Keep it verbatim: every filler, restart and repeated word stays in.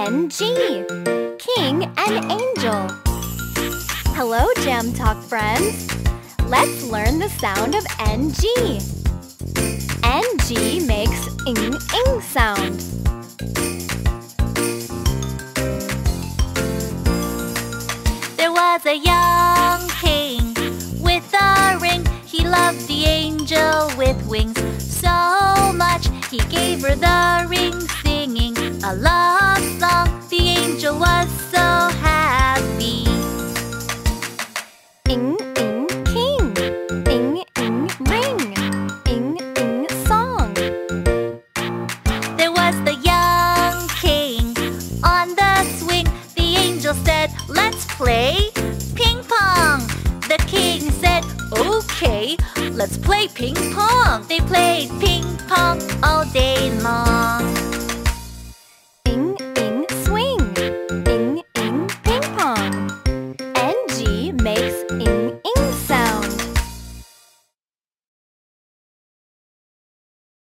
N G, king and angel. Hello, Jam Talk friends. Let's learn the sound of N G. N G makes ing ing sound. There was a young king with a ring. He loved the angel with wings so much. He gave her the ring